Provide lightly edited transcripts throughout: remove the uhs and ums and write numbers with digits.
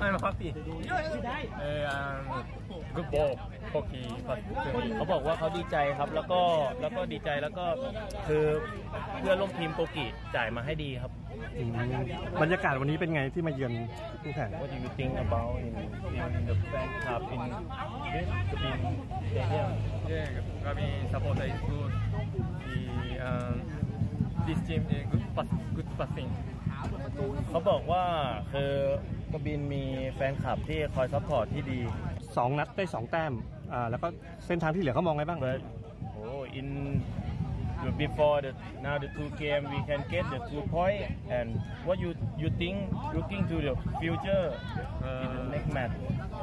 I'm happy. Good ball, hockey. เขาบอกว่าเขาดีใจครับแล้วก็ดีใจแล้วก็คือเพื่อนร่วมทีมโกกิจ่ายมาให้ดีครับบรรยากาศวันนี้เป็นไงที่มาเยือนคู่แข่ง What do you think about in the fan club in this stadium? Yeah, Gavin supporter is good. This team is good passing. เขาบอกว่าคือกบินมีแฟนคลับที่คอยซัพพอร์ตที่ดี 2 นัดได้ 2 แต้มแล้วก็เส้นทางที่เหลือเขามองไงบ้าง in before now the 2 game we can get the 2 point and what you think looking to the future in the next match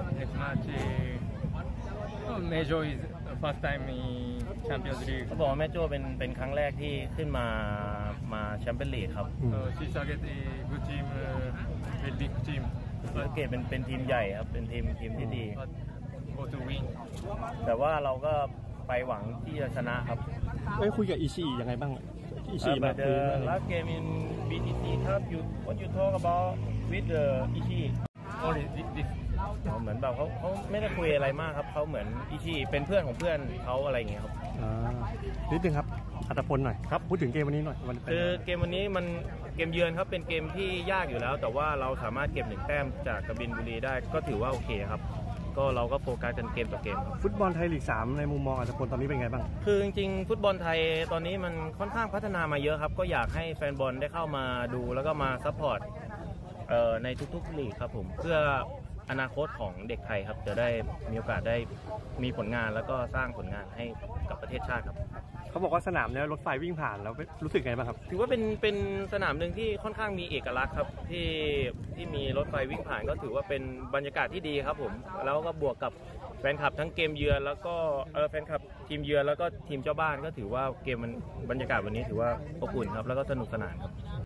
Major is first time in Champions League เขาบอกว่าแม่โจ้เป็นครั้งแรกที่ขึ้นมาแชมเปี้ยนลีกครับ Shisage is good team very big team เกตเป็นทีมใหญ่ครับเป็นทีมที่ดี go to win แต่ว่าเราก็ไปหวังที่จะชนะครับคุยกับอิชิยังไงบ้างอิชิมาคุย last game in BTC ครับ what you talk about with the อิชิ only this เหมือนแบบเขาไม่ได้คุยอะไรมากครับเขาเหมือนอิชิเป็นเพื่อนของเพื่อนเขาอะไรอย่างเงี้ยครับนิดนึงครับอัตพลหน่อยครับพูดถึงเกมวันนี้หน่อยคือเกมวันนี้มันเกมเยือนครับเป็นเกมที่ยากอยู่แล้วแต่ว่าเราสามารถเก็บ1 แต้มจากกบินบุรีได้ก็ถือว่าโอเคครับก็เราก็โฟกัสกันเกมต่อเกมครับฟุตบอลไทยลีก 3ในมุมมองอัตพลตอนนี้เป็นไงบ้างคือจริงๆฟุตบอลไทยตอนนี้มันค่อนข้างพัฒนามาเยอะครับก็อยากให้แฟนบอลได้เข้ามาดูแล้วก็มาซัพพอร์ตในทุกๆลีกครับผมเพื่ออนาคตของเด็กไทยครับจะได้มีโอกาสได้มีผลงานแล้วก็สร้างผลงานให้กับประเทศชาติครับเขาบอกว่าสนามนี้รถไฟวิ่งผ่านแล้วรู้สึกไงบ้างครับถือว่าเป็นสนามหนึ่งที่ค่อนข้างมีเอกลักษณ์ครับที่มีรถไฟวิ่งผ่านก็ถือว่าเป็นบรรยากาศที่ดีครับผมแล้วก็บวกกับแฟนคลับทั้งเกมเยือนแล้วก็แฟนคลับทีมเยือนแล้วก็ทีมเจ้าบ้านก็ถือว่าเกมมันบรรยากาศวันนี้ถือว่าอบอุ่นครับแล้วก็สนุกสนานครับ